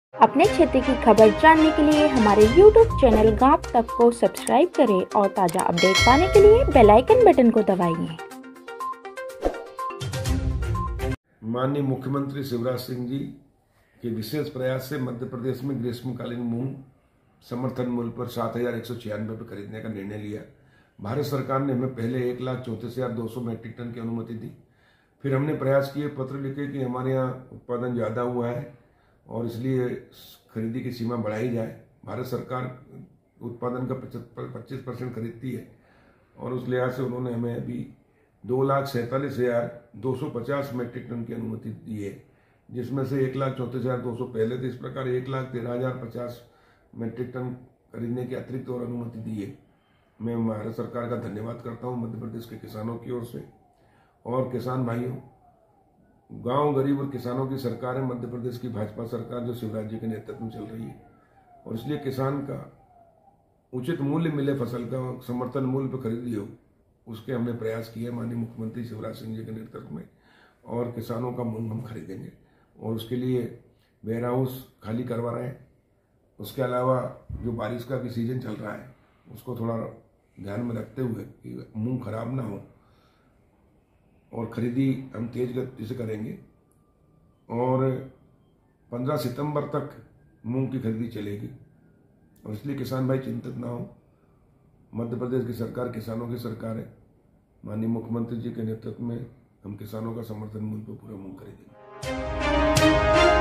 अपने क्षेत्र की खबर जानने के लिए हमारे YouTube चैनल गांव तक को सब्सक्राइब करें और ताज़ा अपडेट पाने के लिए बेल आइकन बटन को दबाइए। माननीय मुख्यमंत्री शिवराज सिंह जी के विशेष प्रयास से मध्य प्रदेश में ग्रीष्मकालीन मूंग समर्थन मूल्य पर 7,196 पर खरीदने का निर्णय लिया। भारत सरकार ने हमें पहले 1,34,200 मैट्रिक टन की अनुमति दी। फिर हमने प्रयास किए, पत्र लिखे कि हमारे यहाँ उत्पादन ज़्यादा हुआ है और इसलिए खरीदी की सीमा बढ़ाई जाए। भारत सरकार उत्पादन का 25% खरीदती है और उस लिहाज से उन्होंने हमें अभी 2,47,250 मैट्रिक टन की अनुमति दी है, जिसमें से 1,34,200 पहले थे। इस प्रकार 1,13,050 मैट्रिक टन खरीदने की अतिरिक्त और अनुमति दी है। मैं भारत सरकार का धन्यवाद करता हूं मध्य प्रदेश के किसानों की ओर से। और किसान भाइयों, गांव गरीब और किसानों की सरकार है मध्य प्रदेश की भाजपा सरकार, जो शिवराज जी के नेतृत्व में चल रही है। और इसलिए किसान का उचित मूल्य मिले, फसल का समर्थन मूल्य पर खरीदी हो, उसके हमने प्रयास किए माननीय मुख्यमंत्री शिवराज सिंह जी के नेतृत्व में। और किसानों का मूंग हम खरीदेंगे और उसके लिए वेयर हाउस खाली करवा रहे हैं। उसके अलावा जो बारिश का भी सीजन चल रहा है, उसको थोड़ा ध्यान में रखते हुए कि मूंग खराब ना हो, और खरीदी हम तेज गति से करेंगे। और 15 सितंबर तक मूंग की खरीदी चलेगी। और इसलिए किसान भाई चिंतित ना हो, मध्य प्रदेश की सरकार किसानों की सरकार है। माननीय मुख्यमंत्री जी के नेतृत्व में हम किसानों का समर्थन मूल्य पर पूरा मूंग खरीदेंगे।